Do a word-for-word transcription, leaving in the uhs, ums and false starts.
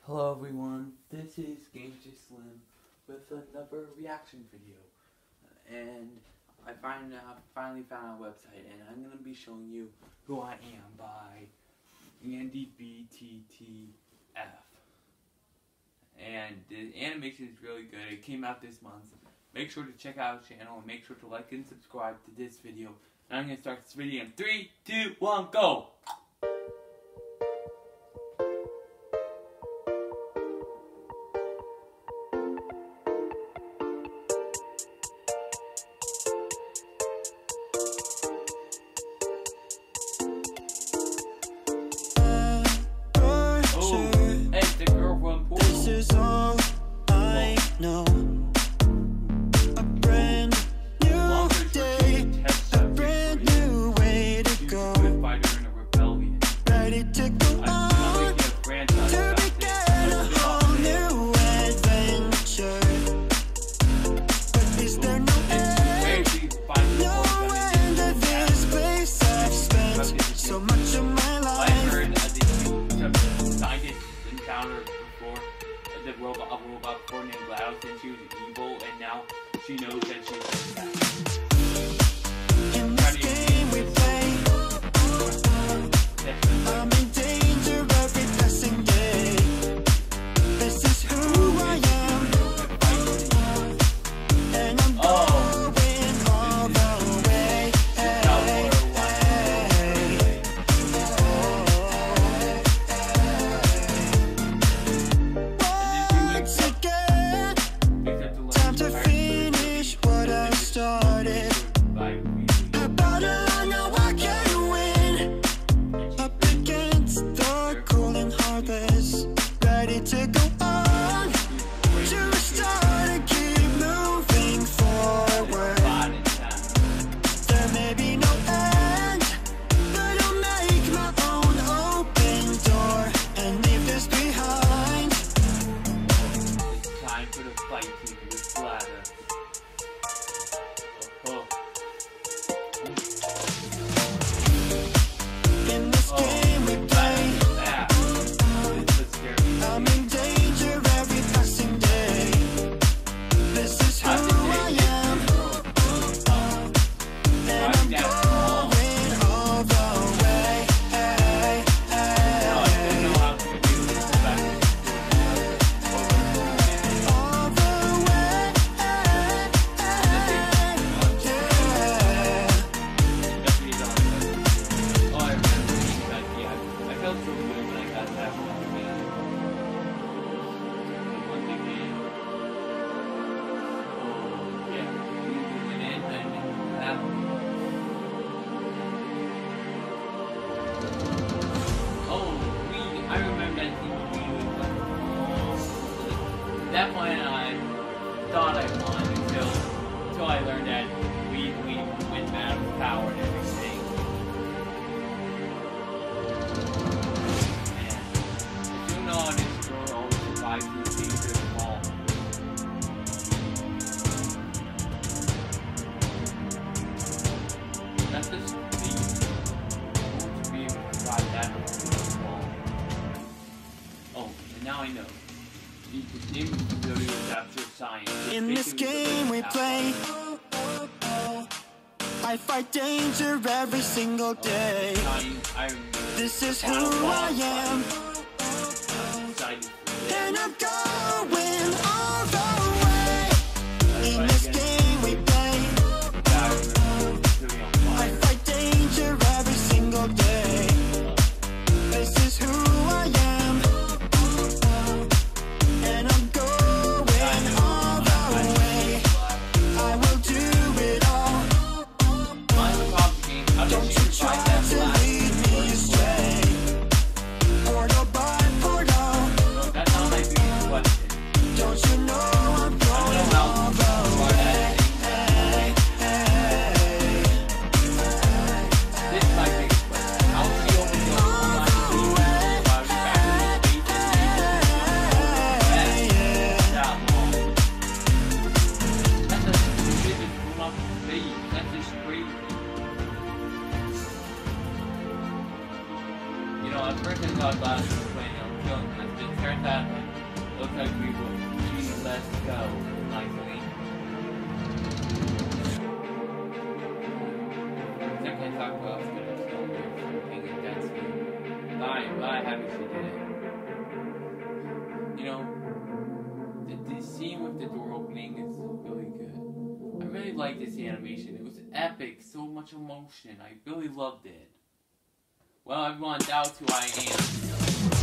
Hello everyone, this is GamesterSlims with another reaction video, and I find out, finally found our website, and I'm going to be showing you Who I Am by Andy B T T F. And the animation is really good. It came out this month. Make sure to check out our channel and make sure to like and subscribe to this video. And I'm going to start this video in three, two, one, go! This is all I know. A brand new day, a brand new way to go. Ready to go on, to begin a whole new adventure. But is there no end? No end to this place. I've spent so much of my life. The robot, a robot before named Gladys, and she was evil, and now she knows that she's bad. In this game we play, I'm in danger every passing day. This is who I am, and I'm going all the way. Once again, time to finish what I started. A battle I know I can win, up against the golden harvest. Ready to go on, to restart and keep moving forward. There may be no end, but I'll make my own open door and leave this behind. It's time for the fight team with Gladys. Oh. In this game we play, I'm in danger every passing day. This is who I am, and I'm going all the way. All the way, I felt so good when I got that one game. One big game. Oh, yeah. We did it, and that Oh, we, I remember that thing we was like, that one I thought I won until, until I learned that we, we went mad with power and everything. And you know this girl always survives these things to the wall. That's just the to be able to survive that to the wall. Oh, and now I know. You can name the ability to capture science. in this game we play, I fight danger every single day. This is who I am, and I'm going all the way. In this game we play, I fight danger every single day. This is who I am, and I'm going all the way. I will do it all. Don't you try to lead me astray. Portal by portal, that looks like we will please let's go nicely. I can't talk about us gonna kill her from being against me. But I, but I happy she did it. You know, the, the scene with the door opening is really good. I really like this animation. It was epic, so much emotion. I really loved it. Well, everyone, that's who I am.